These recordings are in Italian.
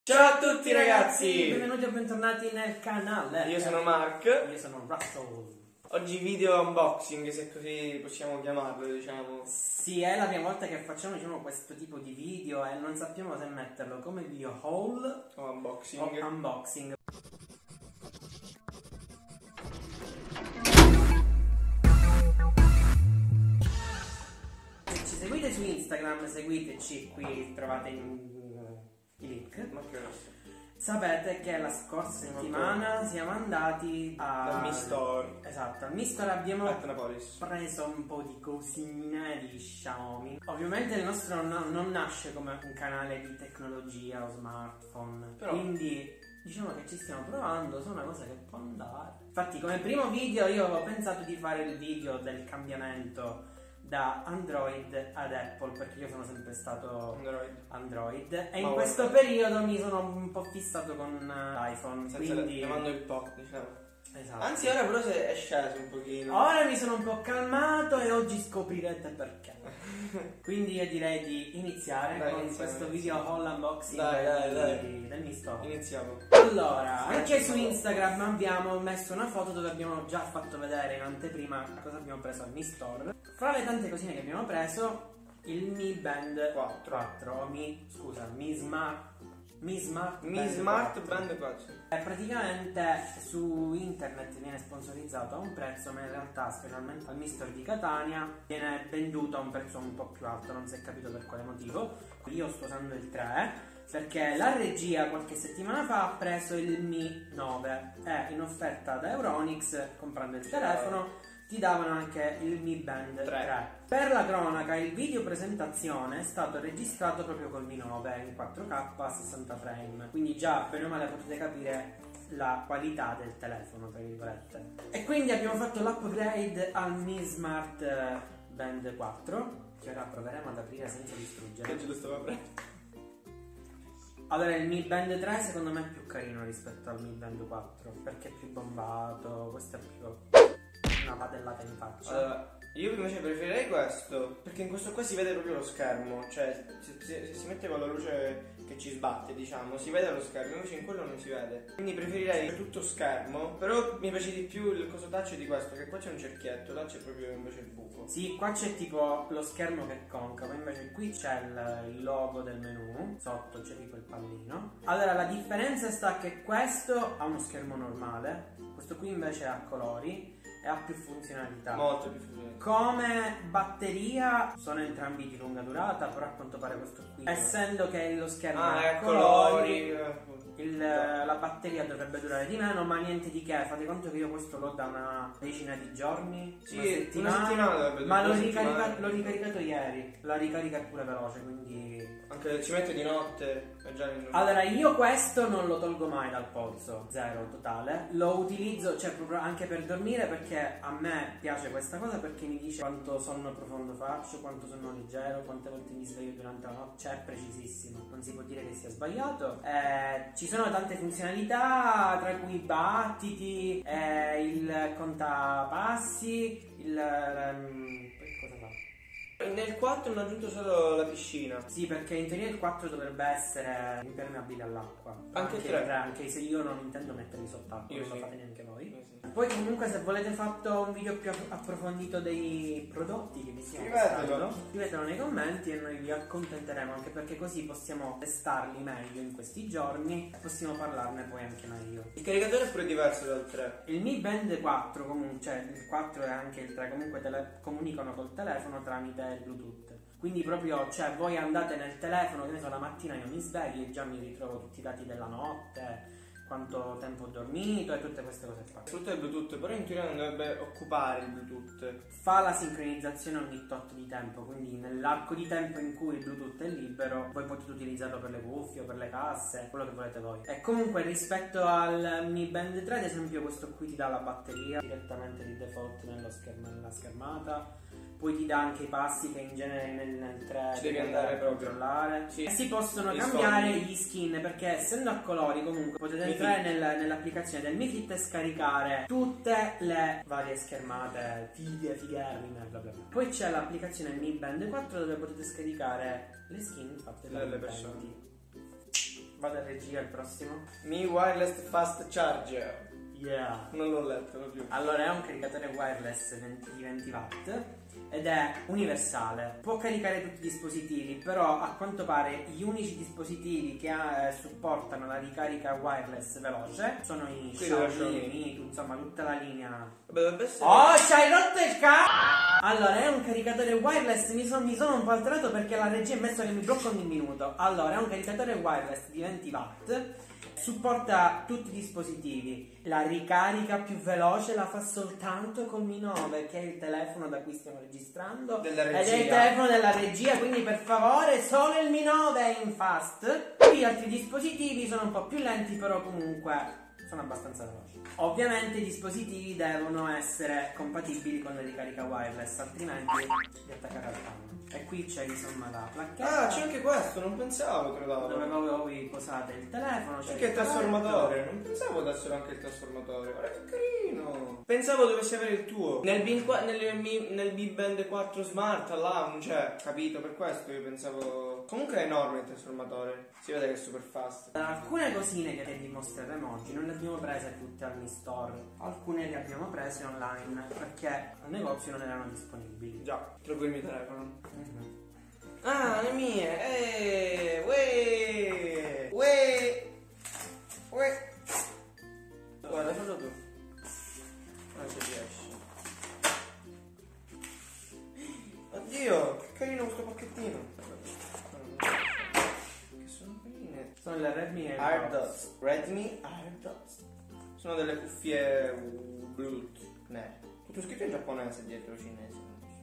Ciao a tutti ragazzi! Benvenuti o bentornati nel canale. Io sono Mark. Io sono Russell. Oggi video unboxing, se così possiamo chiamarlo, diciamo. Sì, è la prima volta che facciamo, questo tipo di video e non sappiamo se metterlo come video haul O unboxing. o unboxing. Se ci seguite su Instagram, seguiteci, qui trovate i link. Ma che no. Sapete che la scorsa settimana siamo andati Dal Mi Store. Esatto, al Mi Store abbiamo Atnapolis. preso un po' di cosine di Xiaomi. Ovviamente il nostro non nasce come un canale di tecnologia o smartphone, Però quindi diciamo che ci stiamo provando su una cosa che può andare. Infatti come primo video io avevo pensato di fare il video del cambiamento da Android ad Apple, perché io sono sempre stato Android e in questo periodo mi sono un po' fissato con l'iPhone, quindi mando il po', diciamo. Esatto. Anzi, ora però è sceso un pochino. Ora mi sono un po' calmato e oggi scoprirete perché. Quindi io direi di iniziare con questo video haul unboxing del Mi Store. Iniziamo. Allora, anche su Instagram abbiamo messo una foto dove abbiamo già fatto vedere in anteprima cosa abbiamo preso al Mi Store. Fra le tante cosine che abbiamo preso, il Mi Band 4 o Mi Smart Band 4. Praticamente su internet viene sponsorizzato a un prezzo, ma in realtà, specialmente al Mi Store di Catania, viene venduto a un prezzo un po' più alto, non si è capito per quale motivo. Io sto usando il 3 perché la regia qualche settimana fa ha preso il Mi 9 e in offerta da Euronics, comprando il telefono, ti davano anche il Mi Band 3. Per la cronaca, il video presentazione è stato registrato proprio col Mi 9 in 4K a 60 frame, quindi già bene o male potete capire la qualità del telefono, tra virgolette. E quindi abbiamo fatto l'upgrade al Mi Smart Band 4, che ora proveremo ad aprire senza distruggere. Che giusto, vabbè. Allora, il Mi Band 3 secondo me è più carino rispetto al Mi Band 4, perché è più bombato, questo è più una padellata in faccia. Allora, io invece preferirei questo, perché in questo qua si vede proprio lo schermo, cioè se si mette con la luce che ci sbatte, diciamo, si vede lo schermo, invece in quello non si vede. Quindi preferirei tutto schermo, però mi piace di più il coso touch di questo, che qua c'è un cerchietto, là c'è proprio invece il buco. Sì, qua c'è tipo lo schermo che è concavo, invece qui c'è il logo del menu, sotto c'è tipo il pallino. Allora, la differenza sta che questo ha uno schermo normale, questo qui invece ha colori e ha più funzionalità. Molto più funzionalità. Come batteria sono entrambi di lunga durata, però a quanto pare questo qui, essendo che lo schermo è a colori, la batteria dovrebbe durare di meno, ma niente di che. Fate conto che io questo l'ho da una decina di giorni, sì, una settimana dovrebbe ma l'ho ricaricato ieri. La ricarica è pure veloce, quindi anche ci mette di notte è già in... Allora, io questo non lo tolgo mai dal polso, zero totale. Lo utilizzo, cioè proprio anche per dormire, perché a me piace questa cosa, perché mi dice quanto sonno profondo faccio, quanto sonno leggero, quante volte mi sveglio durante la notte, cioè è precisissimo, non si può dire che sia sbagliato. Ci sono tante funzionalità, tra cui i battiti, il contapassi, cosa fa? Nel 4 hanno aggiunto solo la piscina. Sì, perché in teoria il 4 dovrebbe essere impermeabile all'acqua. Anche il 3. Anche se io non intendo metterli sott'acqua, non lo fate neanche voi. Sì. Poi comunque, se volete fatto un video più approfondito dei prodotti che vi stiamo mostrando, scrivetelo nei commenti e noi vi accontenteremo, anche perché così possiamo testarli meglio in questi giorni e possiamo parlarne poi anche meglio. Il caricatore è pure diverso dal 3. Il Mi Band 4 comunque, cioè il 4 e anche il 3 comunque comunicano col telefono tramite il Bluetooth. Quindi proprio, cioè, voi andate nel telefono, che ne so, la mattina io mi sveglio e già mi ritrovo tutti i dati della notte, quanto tempo ho dormito e tutte queste cose qua. Sfrutta il Bluetooth, però in teoria non dovrebbe occupare il Bluetooth. Fa la sincronizzazione ogni tot di tempo, quindi nell'arco di tempo in cui il Bluetooth è libero, voi potete utilizzarlo per le cuffie o per le casse, quello che volete voi. E comunque rispetto al Mi Band 3, ad esempio, questo qui ti dà la batteria direttamente di default nella schermata. Poi ti dà anche i passi che in genere nel 3 ci devi andare a controllare. Sì. E si possono cambiare gli skin, perché essendo a colori comunque potete entrare nell'applicazione del Mi Fit e scaricare tutte le varie schermate, figherrime, bla bla bla. Poi c'è l'applicazione Mi Band 4 dove potete scaricare le skin fatte dalle persone. Vado a regia il prossimo. Mi Wireless Fast Charger. Yeah. Non l'ho letto, non più. Allora, è un caricatore wireless di 20 watt ed è universale. Può caricare tutti i dispositivi, però a quanto pare gli unici dispositivi che supportano la ricarica wireless veloce sono i Xiaomi, insomma tutta la linea. Dovrebbe essere... Oh, ci hai rotto il c***o! Allora, è un caricatore wireless, mi sono un po' alterato perché la regia ha messo che mi blocca ogni minuto. Allora, è un caricatore wireless di 20 watt. Supporta tutti i dispositivi. La ricarica più veloce la fa soltanto col Mi 9, che è il telefono da cui stiamo registrando. Della regia. Ed è il telefono della regia, quindi per favore solo il Mi 9 è in fast. Gli altri dispositivi sono un po' più lenti, però comunque sono abbastanza veloci. Ovviamente i dispositivi devono essere compatibili con la ricarica wireless, altrimenti li attaccare al panno. E qui c'è insomma la placchetta. Ah, c'è anche questo, non pensavo, credo. Dove voi posate il telefono. C'è anche il trasformatore, non pensavo dessero anche il trasformatore. Guarda che carino. Pensavo dovessi avere il tuo. Nel B Band 4 Smart là non c'è, capito? Per questo io pensavo. Comunque è enorme il trasformatore. Si vede che è super fast. Alcune cosine che vi mostreremo oggi non le abbiamo prese tutte al Mi Store. Alcune le abbiamo prese online perché al negozio non erano disponibili. Già, trovo il mio telefono. Ah, le mie! Uè! Guarda, fallo tu. Non ci riesci. Oddio, che carino questo pacchettino. Che sono carine. Sono le Redmi AirDots. Redmi AirDots. Sono delle cuffie Bluetooth. Tutto scritto in giapponese dietro, cinese.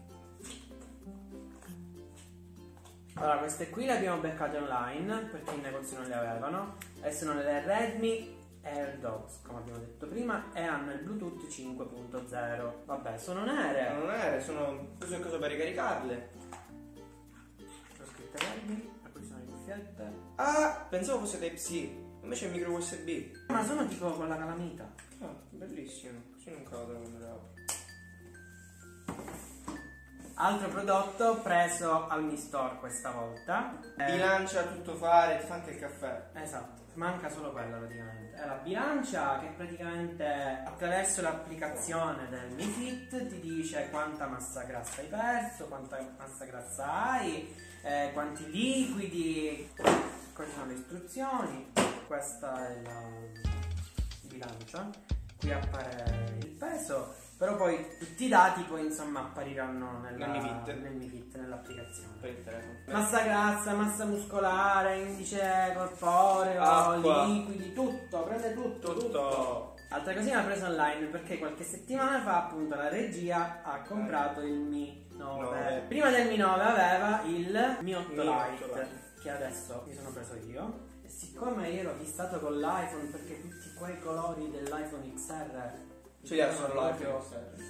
Allora, queste qui le abbiamo beccate online perché in negozio non le avevano e sono le Redmi AirDots, come abbiamo detto prima, e hanno il Bluetooth 5.0. Vabbè, sono nere. Non nere, sono cose per ricaricarle. Ho scritto Redmi, e qui sono le cuffiette. Ah, pensavo fosse Type-C, invece è micro USB. Ma sono tipo con la calamita. Ah, bellissimo, così non cado quando le apro. Altro prodotto preso al Mi Store questa volta. Bilancia tutto fare, ti fa anche il caffè. Esatto, manca solo quella praticamente. È la bilancia che praticamente attraverso l'applicazione del Mi Fit ti dice quanta massa grassa hai perso, quanta massa grassa hai, quanti liquidi, queste sono le istruzioni. Questa è la bilancia, qui appare il peso. Però poi tutti i dati poi insomma appariranno nel Mi Fit, nell'applicazione. Per il telefono. Massa grassa, massa muscolare, indice corporeo, acqua, liquidi, tutto, prende tutto. Altra cosina presa online perché qualche settimana fa appunto la regia ha comprato il Mi 9. Prima del Mi 9 aveva il Mi 8 Lite, che adesso mi sono preso io. E siccome io ero fissato con l'iPhone perché tutti quei colori dell'iPhone XR sono proprio...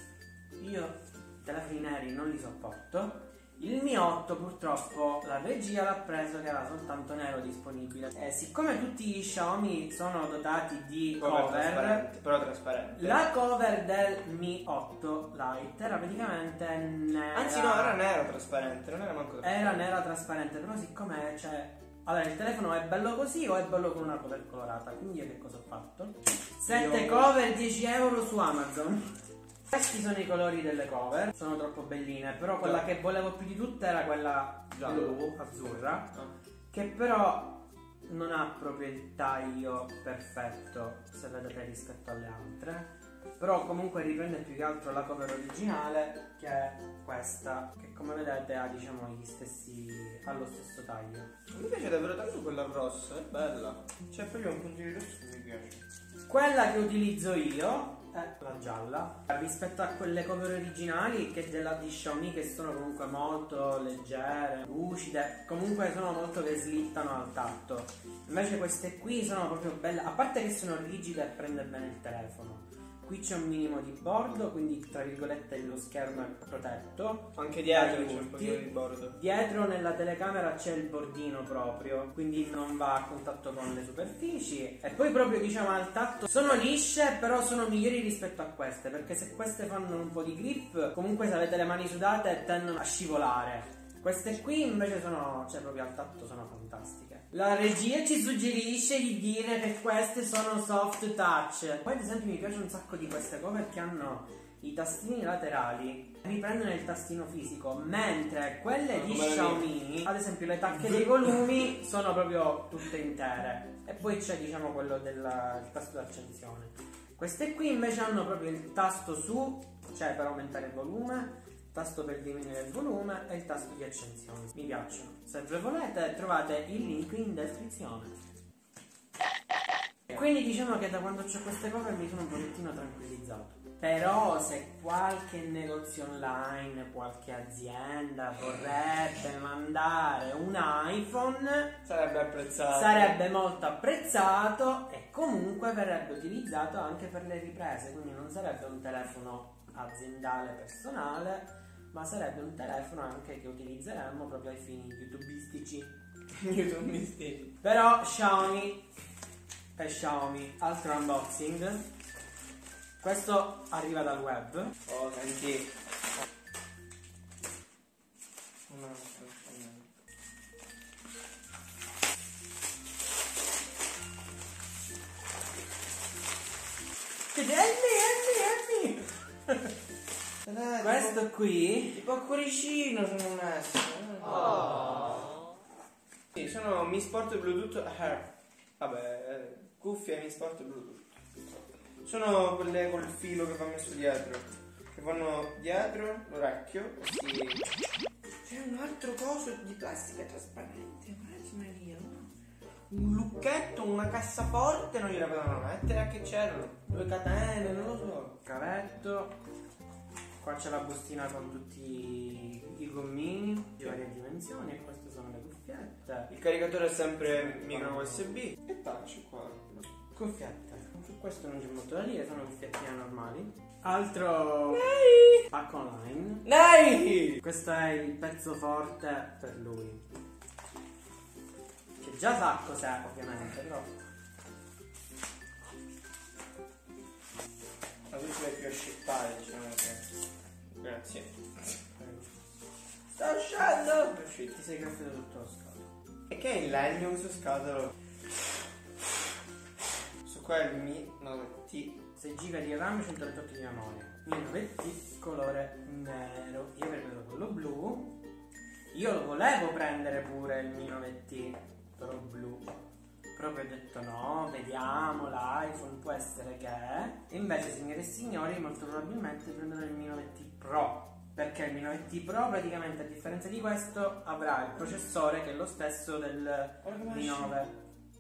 Io i telefoni neri non li sopporto. Il Mi 8 purtroppo la regia l'ha preso che era soltanto nero disponibile. E siccome tutti gli Xiaomi sono dotati di cover, però trasparente. la cover del Mi 8 Lite era praticamente nera. Anzi no, era nero trasparente, non era manco trasparente. Era nera trasparente, però siccome c'è... Allora, il telefono è bello così o è bello con una cover colorata? Quindi io che cosa ho fatto? 7 cover, 10 euro su Amazon. Questi sono i colori delle cover, sono troppo belline, però quella che volevo più di tutte era quella blu, azzurra, che però non ha proprio il taglio perfetto, se vedete, rispetto alle altre. Però comunque riprende più che altro la cover originale, che è questa, che come vedete ha diciamo gli stessi, ha lo stesso taglio. Mi piace davvero tanto quella rossa, è bella. C'è proprio un puntino di rosso che mi piace. Quella che utilizzo io è la gialla, rispetto a quelle cover originali che di Xiaomi, che sono comunque molto leggere, lucide, comunque sono molto che slittano al tatto. Invece queste qui sono proprio belle, a parte che sono rigide e prende bene il telefono. Qui c'è un minimo di bordo, quindi tra virgolette lo schermo è protetto. Anche dietro c'è un pochino di bordo. Dietro nella telecamera c'è il bordino proprio, quindi non va a contatto con le superfici. E poi proprio diciamo al tatto sono lisce, però sono migliori rispetto a queste, perché se queste fanno un po' di grip, comunque se avete le mani sudate tendono a scivolare. Queste qui invece sono, cioè proprio al tatto sono fantastiche. La regia ci suggerisce di dire che queste sono soft touch. Poi ad esempio mi piace un sacco di queste cover che hanno i tastini laterali, riprendono il tastino fisico, mentre quelle di Xiaomi, ad esempio le tacche dei volumi sono proprio tutte intere, e poi c'è diciamo quello del tasto d'accensione. Queste qui invece hanno proprio il tasto su, cioè per aumentare il volume, tasto per diminuire il volume e il tasto di accensione. Mi piacciono. Se ve volete trovate il link in descrizione. Quindi diciamo che da quando c'ho queste cover mi sono un pochettino tranquillizzato. Però se qualche negozio online, qualche azienda vorrebbe mandare un iPhone, sarebbe apprezzato. Sarebbe molto apprezzato e comunque verrebbe utilizzato anche per le riprese, quindi non sarebbe un telefono aziendale personale, ma sarebbe un telefono anche che utilizzeremmo proprio ai fini youtubistici. Però Xiaomi e Xiaomi. Altro unboxing. Questo arriva dal web. Oh, senti. Questo qui tipo a cuoricino sono messo. oh. Sì, sono Mi Sport Bluetooth Air. Vabbè, cuffie Mi Sport Bluetooth. Sono quelle col filo che va messo dietro, che vanno dietro l'orecchio. Sì. C'è un altro coso di plastica trasparente, Maria. Un lucchetto, una cassaforte non gliela potevano mettere, a che c'erano? 2 catene, non lo so. Cavetto. Qua c'è la bustina con tutti i gommini di varie dimensioni e queste sono le cuffiette. Il caricatore è sempre micro USB. E touch qua. Cuffiette. Su questo non c'è molto da dire, sono cuffiettine normali. Altro pacco online. Dai! Questo è il pezzo forte per lui. Che già sa cos'è ovviamente, però. Ma tu ci vai più a scippare, diciamo che. Grazie. Sta uscendo! Ti sei graffiato tutto lo scatolo. E che è in legno questo scatolo? Su qua è il Mi 9T. 6 GB di RAM, 128 di memoria. Mi 9T colore nero. Io avrei preso quello blu. Io lo volevo prendere pure il Mi 9T, però blu. Però poi ho detto no, vediamo, l'iPhone può essere che è. E invece, signore e signori, molto probabilmente prenderò il Mi 9T Pro. Perché il Mi 9T Pro praticamente, a differenza di questo, avrà il processore che è lo stesso del Mi 9.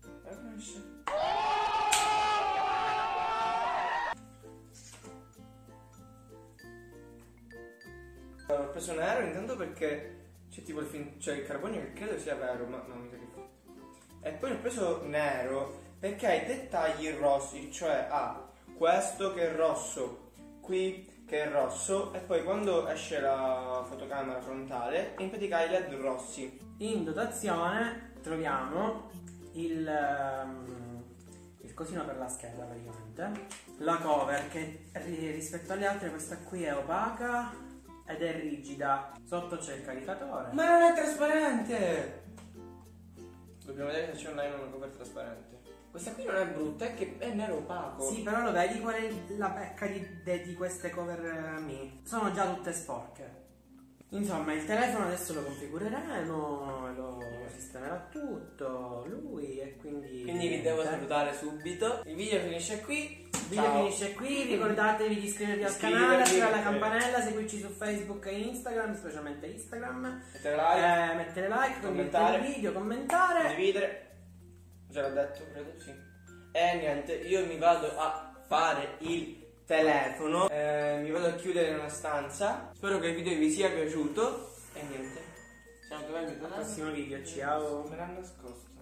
Ho preso nero intanto perché c'è tipo il carbonio che credo sia vero, ma no, mi sa che fa. E poi ho preso nero perché ha i dettagli rossi, cioè ha questo che è rosso, qui che è rosso, e poi quando esce la fotocamera frontale in pratica i LED rossi. In dotazione troviamo il cosino per la scheda praticamente, la cover che rispetto alle altre questa qui è opaca ed è rigida, sotto c'è il caricatore. Ma non è trasparente! Dobbiamo vedere se c'è online una cover trasparente. Questa qui non è brutta, è che è nero opaco. Sì, però lo vedi qual è la pecca di queste cover Mi? Sono già tutte sporche. Insomma, il telefono adesso lo configureremo, lo sistemerà tutto lui, e quindi vi devo salutare subito. Il video finisce qui. Il video finisce qui, ricordatevi di iscrivervi al canale, attivare la campanella, seguirci su Facebook e Instagram, specialmente Instagram. Mettere like, commentare il video, commentare, condividere. Già l'ho detto, credo, sì. E niente, io mi vado a fare il telefono, mi vado a chiudere in una stanza. Spero che il video vi sia piaciuto. E niente. Ciao, dov'è il mio telefono? Al prossimo video, ciao. Me l'ha nascosto.